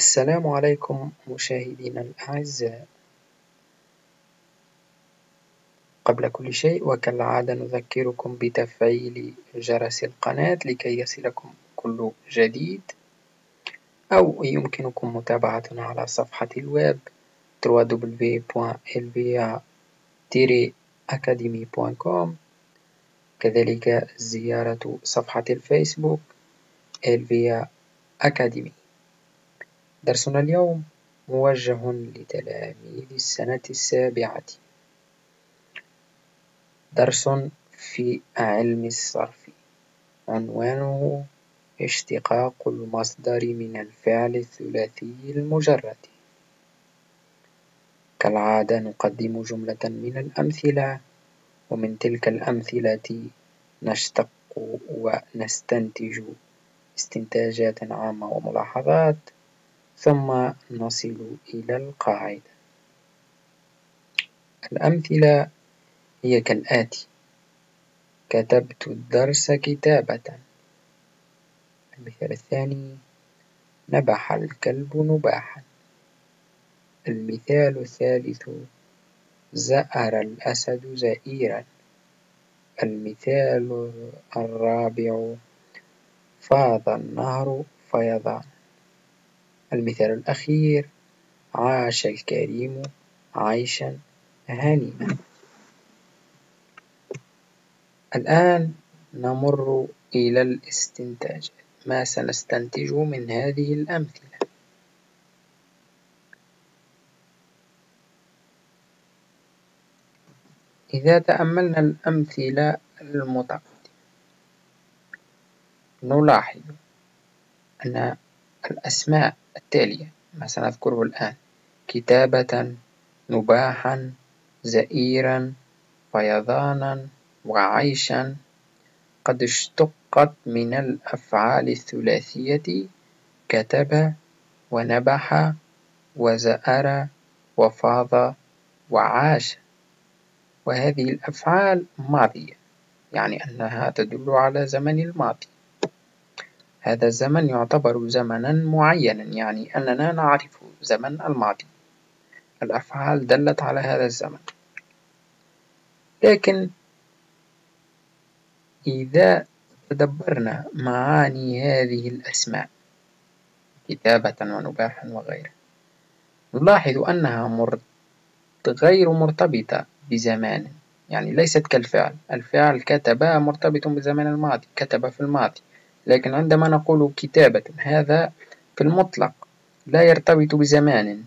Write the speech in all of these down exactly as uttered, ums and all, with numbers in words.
السلام عليكم مشاهدينا الأعزاء. قبل كل شيء وكالعادة نذكركم بتفعيل جرس القناة لكي يصلكم كل جديد، أو يمكنكم متابعتنا على صفحة الويب دبليو دبليو دبليو دوت إل في إيه أكاديمي دوت كوم، كذلك زيارة صفحة الفيسبوك إل في إيه أكاديمي. درسنا اليوم موجه لتلاميذ السنة السابعة، درس في علم الصرف، عنوانه اشتقاق المصدر من الفعل الثلاثي المجرد. كالعادة نقدم جملة من الأمثلة، ومن تلك الأمثلة نشتق ونستنتج استنتاجات عامة وملاحظات، ثم نصل إلى القاعدة. الأمثلة هي كالآتي: كتبت الدرس كتابة. المثال الثاني: نبح الكلب نباحا. المثال الثالث: زأر الأسد زئيرا. المثال الرابع: فاض النهر فيضان. المثال الأخير: عاش الكريم عيشا هنيئا. الآن نمر إلى الاستنتاج. ما سنستنتج من هذه الأمثلة؟ إذا تأملنا الأمثلة المتقدمة نلاحظ أن الأسماء التالية ما سنذكره الآن: كتابة، نباحا، زئيرا، فيضانا، وعيشا، قد اشتقت من الأفعال الثلاثية كتب ونبح وزأر وفاض وعاش، وهذه الأفعال ماضية، يعني أنها تدل على زمن الماضي. هذا الزمن يعتبر زمنا معينا، يعني أننا نعرف زمن الماضي. الأفعال دلت على هذا الزمن. لكن إذا تدبرنا معاني هذه الأسماء كتابة ونباحا وغيرها، نلاحظ أنها مرت... غير مرتبطة بزمان، يعني ليست كالفعل. الفعل كتب مرتبط بزمن الماضي، كتب في الماضي، لكن عندما نقول كتابة هذا في المطلق لا يرتبط بزمان.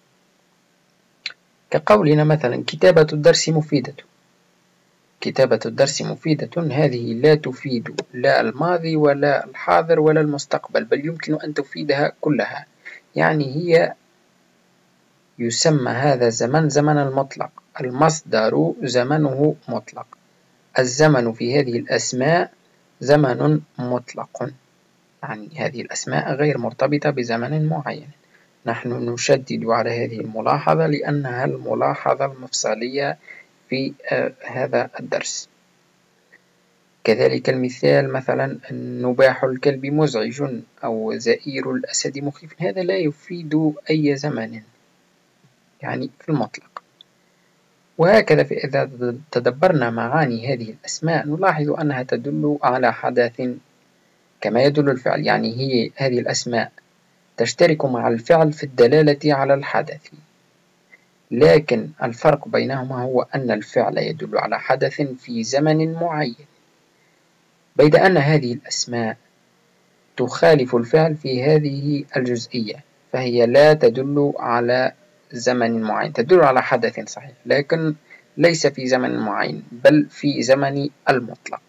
كقولنا مثلا كتابة الدرس مفيدة. كتابة الدرس مفيدة هذه لا تفيد لا الماضي ولا الحاضر ولا المستقبل، بل يمكن أن تفيدها كلها، يعني هي يسمى هذا الزمن زمن المطلق، المصدر زمنه مطلق. الزمن في هذه الأسماء زمن مطلق، يعني هذه الأسماء غير مرتبطة بزمن معين. نحن نشدد على هذه الملاحظة لأنها الملاحظة المفصلية في هذا الدرس. كذلك المثال مثلا: نباح الكلب مزعج أو زئير الأسد مخيف، هذا لا يفيد أي زمن، يعني في المطلق. وهكذا إذا تدبرنا معاني هذه الأسماء نلاحظ أنها تدل على حدث كما يدل الفعل، يعني هي هذه الأسماء تشترك مع الفعل في الدلالة على الحدث، لكن الفرق بينهما هو أن الفعل يدل على حدث في زمن معين، بيد أن هذه الأسماء تخالف الفعل في هذه الجزئية، فهي لا تدل على زمن معين، تدل على حدث صحيح لكن ليس في زمن معين بل في زمن المطلق.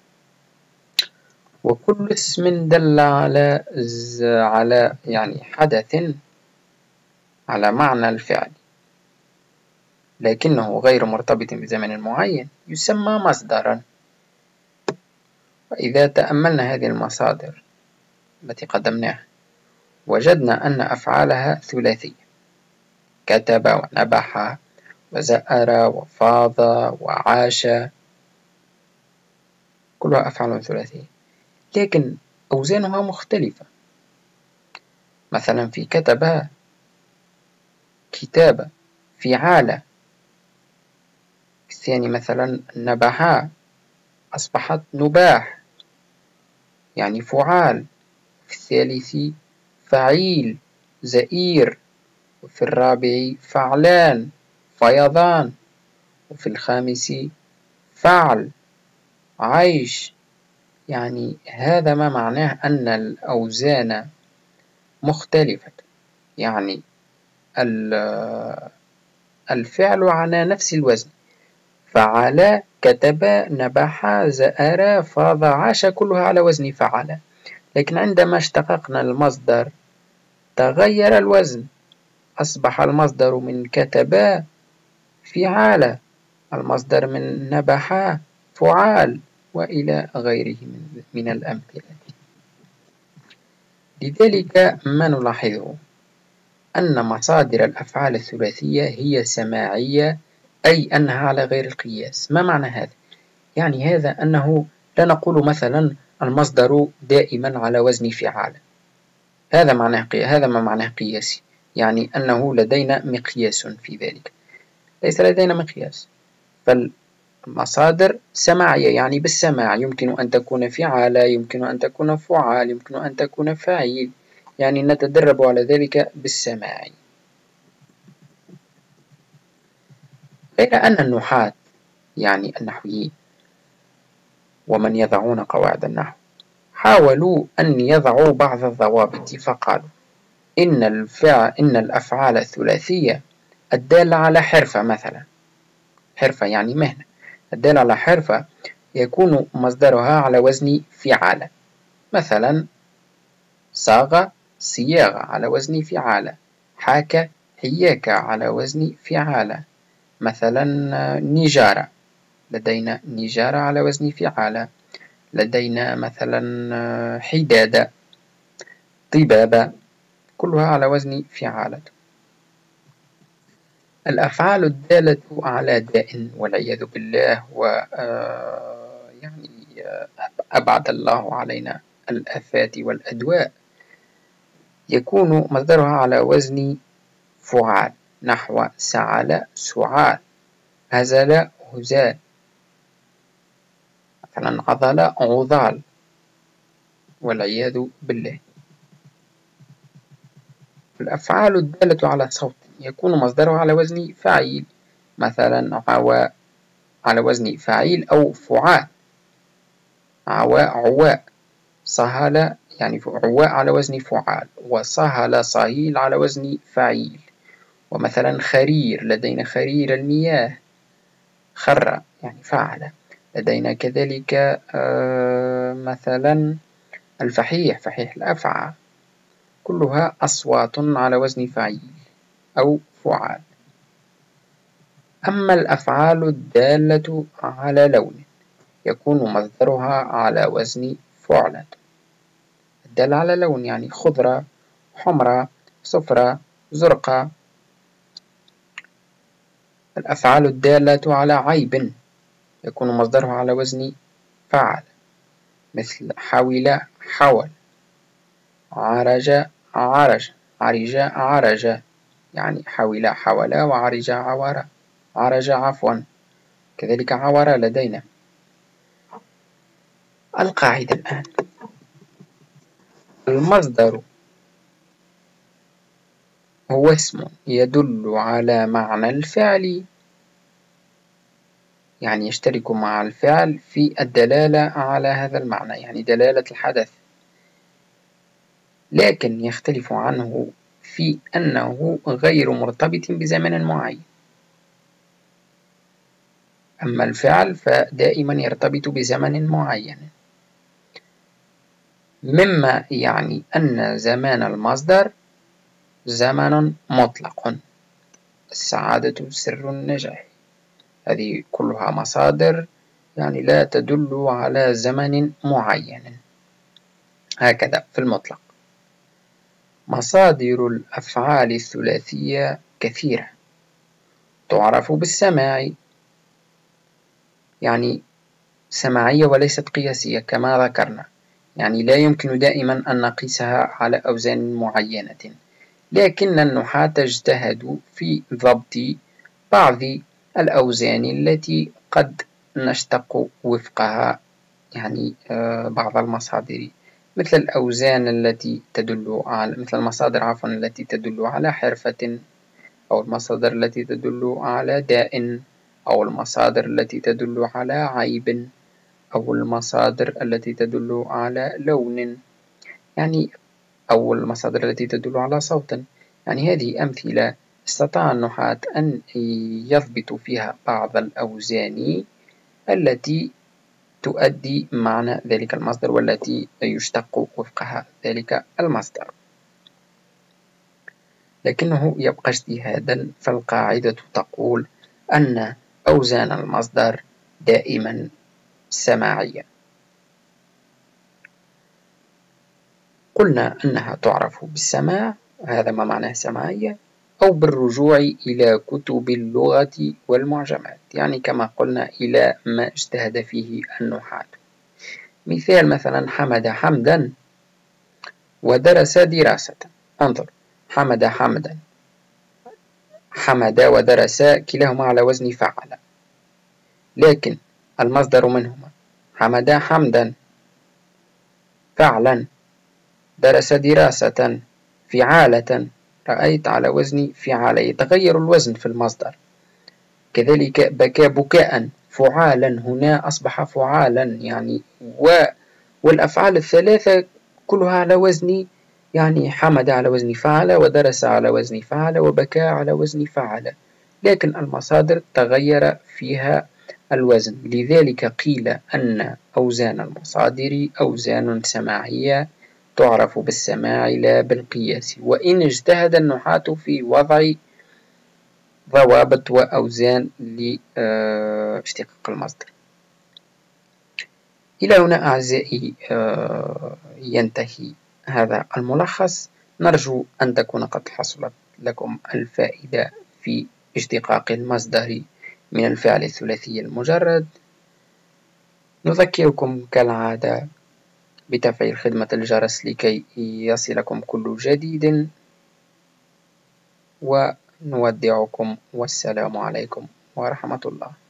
وكل اسم دل على على يعني حدث على معنى الفعل لكنه غير مرتبط بزمن معين يسمى مصدرا. وإذا تأملنا هذه المصادر التي قدمناها وجدنا أن أفعالها ثلاثية: كتب ونبح وزأر وفاض وعاش، كلها أفعال ثلاثية، لكن أوزانها مختلفة. مثلا في كتب كتابة، فعالة. الثاني مثلا نبحا أصبحت نباح يعني فعال. في الثالث فعيل زئير. وفي الرابع فعلان فيضان. وفي الخامس فعل عيش. يعني هذا ما معناه أن الأوزان مختلفة، يعني الفعل على نفس الوزن، فعل كتب نبح زأر فاض عاش كلها على وزن فعل. لكن عندما اشتققنا المصدر تغير الوزن، أصبح المصدر من كتب فعال، المصدر من نبح فعال، وإلى غيره من الأمثلة. لذلك ما نلاحظه أن مصادر الأفعال الثلاثية هي سماعية، أي أنها على غير القياس. ما معنى هذا؟ يعني هذا أنه لا نقول مثلا المصدر دائما على وزن فعال، هذا معناه هذا ما معناه قياسي، يعني أنه لدينا مقياس في ذلك. ليس لدينا مقياس، فالمصادر سماعية، يعني بالسماع يمكن أن تكون فعالة، يمكن أن تكون فعال، يمكن أن تكون فاعل، يعني نتدرب على ذلك بالسماع. غير أن النحاة يعني النحويين ومن يضعون قواعد النحو حاولوا أن يضعوا بعض الضوابط، فقالوا إن الفعل إن الأفعال الثلاثية الدالة على حرفة، مثلا حرفة يعني مهنة، الدالة على حرفة يكون مصدرها على وزن فعالة. مثلا صاغ صياغة على وزن فعالة، حاك حياك على وزن فعالة. مثلا نجارة، لدينا نجارة على وزن فعالة. لدينا مثلا حدادة، طبابة، كلها على وزن فعالة. الأفعال الدالة على داء والعياذ بالله، و يعني أبعد الله علينا الآفات والأدواء، يكون مصدرها على وزن فعال، نحو سعل سعال، هزل هزال، مثلا عضل عضال، والعياذ بالله. الأفعال الدالة على صوت يكون مصدرها على وزن فعيل، مثلا عواء على وزن فعيل أو فعال، عواء عواء، صهل يعني عواء على وزن فعال، وصهل صهيل على وزن فعيل. ومثلا خرير، لدينا خرير المياه، خر يعني فعل. لدينا كذلك مثلا الفحيح، فحيح الأفعى، كلها أصوات على وزن فعيل أو فعال. أما الأفعال الدالة على لون يكون مصدرها على وزن فعلة، الدالة على لون يعني خضرة، حمرة، صفرة، زرقاء. الأفعال الدالة على عيب يكون مصدرها على وزن فعل، مثل حاول حول، عرج عرج، عرج عرج، يعني حاول حول، وعرج عور، عرج عفوا، كذلك عور لدينا. القاعدة الآن: المصدر هو اسم يدل على معنى الفعل، يعني يشترك مع الفعل في الدلالة على هذا المعنى، يعني دلالة الحدث، لكن يختلف عنه في أنه غير مرتبط بزمن معين. أما الفعل فدائما يرتبط بزمن معين، مما يعني أن زمان المصدر زمن مطلق. السعادة سر النجاح، هذه كلها مصادر يعني لا تدل على زمن معين، هكذا في المطلق. مصادر الأفعال الثلاثية كثيرة، تعرف بالسماع، يعني سماعية وليست قياسية كما ذكرنا، يعني لا يمكن دائما أن نقيسها على أوزان معينة، لكن النحاة اجتهدوا في ضبط بعض الأوزان التي قد نشتق وفقها يعني بعض المصادر، مثل الأوزان التي تدل على مثل المصادر عفوا التي تدل على حرفة، أو المصادر التي تدل على داء، أو المصادر التي تدل على عيب، أو المصادر التي تدل على لون، يعني أو المصادر التي تدل على صوت. يعني هذه أمثلة استطاع النحاة أن يضبطوا فيها بعض الأوزان التي تؤدي معنى ذلك المصدر والتي يشتق وفقها ذلك المصدر، لكنه يبقى اجتهادا. فالقاعدة تقول أن أوزان المصدر دائما سماعية. قلنا أنها تعرف بالسماع، هذا ما معناه سماعية، أو بالرجوع إلى كتب اللغة والمعجمات، يعني كما قلنا إلى ما اجتهد فيه النحاة. مثال مثلا حمد حمدا ودرس دراسة. انظر، حمد حمدا، حمد ودرس كلاهما على وزن فعل، لكن المصدر منهما حمد حمدا فعلا، درس دراسة فعالة، رأيت على وزن فعالة، يتغير الوزن في المصدر. كذلك بكى بكاء فعالا، هنا أصبح فعالا يعني و والأفعال الثلاثة كلها على وزن، يعني حمد على وزن فعل، ودرس على وزن فعل، وبكى على وزن فعل، لكن المصادر تغير فيها الوزن. لذلك قيل أن أوزان المصادر أوزان سماعية تعرف بالسماع لا بالقياس، وإن اجتهد النحاة في وضع ضوابط وأوزان لاشتقاق المصدر. إلى هنا أعزائي ينتهي هذا الملخص. نرجو أن تكون قد حصلت لكم الفائدة في اشتقاق المصدر من الفعل الثلاثي المجرد. نذكركم كالعادة بتفعيل خدمة الجرس لكي يصلكم كل جديد، ونودعكم والسلام عليكم ورحمة الله.